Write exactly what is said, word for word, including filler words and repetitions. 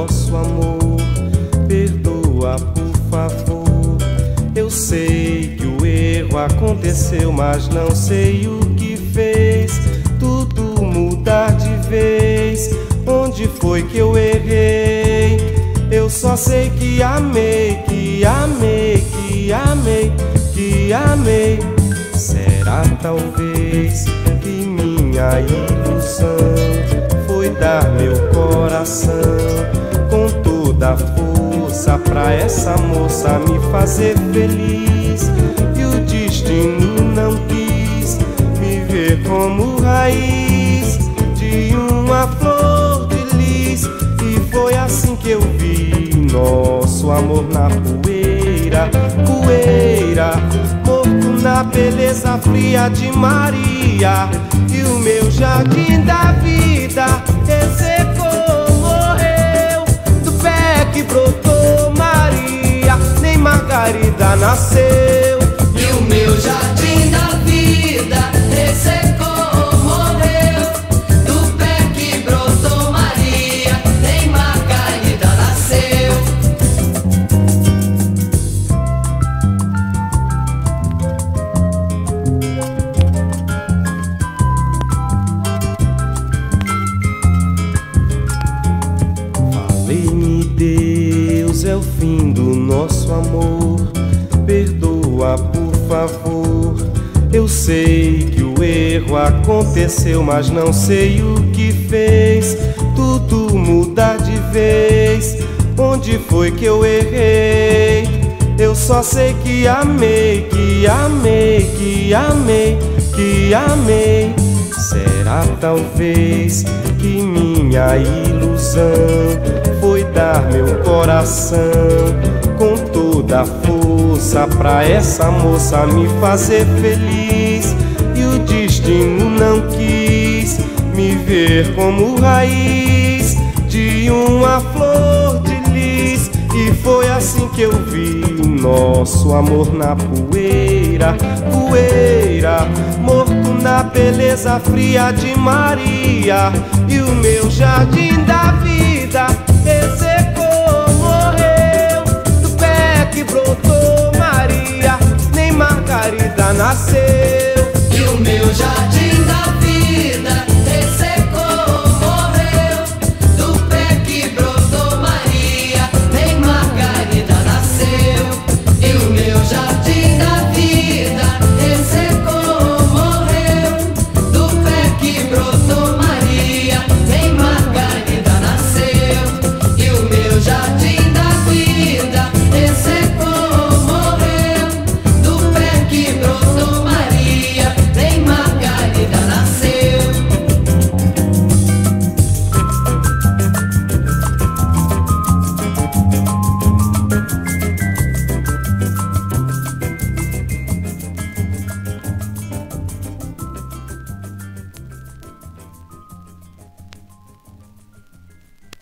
nosso amor. Perdoa, por favor. Eu sei que o erro aconteceu, mas não sei o que fez tudo mudar de vez. Onde foi que eu errei? Eu só sei que amei, que amei, que amei, que amei. Será talvez que minha ilusão foi dar meu coração com toda a força pra essa moça me fazer feliz. E o destino não quis me ver como raiz de uma flor de lis. E foi assim que eu vi nosso amor na poeira, poeira, morto na beleza fria de Maria. E o meu jardim da vida ressecou, morreu. Do pé que brotou Maria, nem Margarida nasceu. E o meu jardim da vida ressecou, morreu. Do pé que brotou Maria, nem Margarida nasceu. Falei-me, Deus, é o fim do nosso amor. Perdoa, por favor. Eu sei que o erro aconteceu, mas não sei o que fez tudo mudar de vez. Onde foi que eu errei? Eu só sei que amei, que amei, que amei, que amei. Será talvez que minha ilusão foi dar meu coração com toda a força pra essa moça me fazer feliz. E o destino não quis me ver como raiz de uma flor de lis. E foi assim que eu vi nosso amor na poeira, poeira, morto na beleza fria de Maria. E o meu jardim da vida